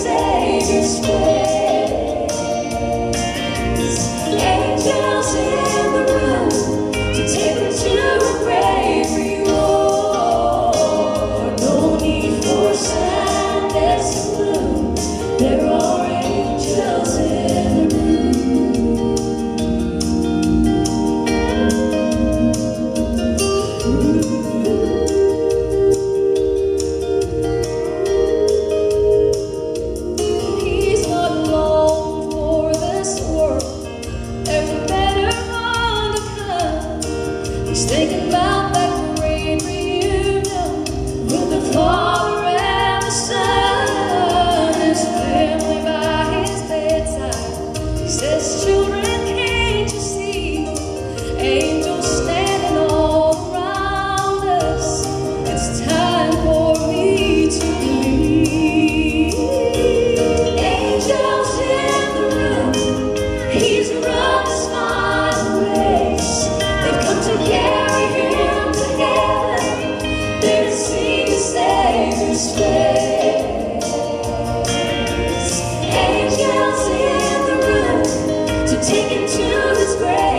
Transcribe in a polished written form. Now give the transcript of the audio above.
Savior's praise. Angels in the room to take her to a great reward. No need for sadness and gloom. There are angels in the He's thinking about that great reunion with the Father and the Son. His family by his bedside. He says, children, can't you see angels standing all around us? It's time for me to believe. Angels in the room. He's run this far place. They've come to carry him to heaven. They're to see the Savior's face. Angels in the room to take him to his grave.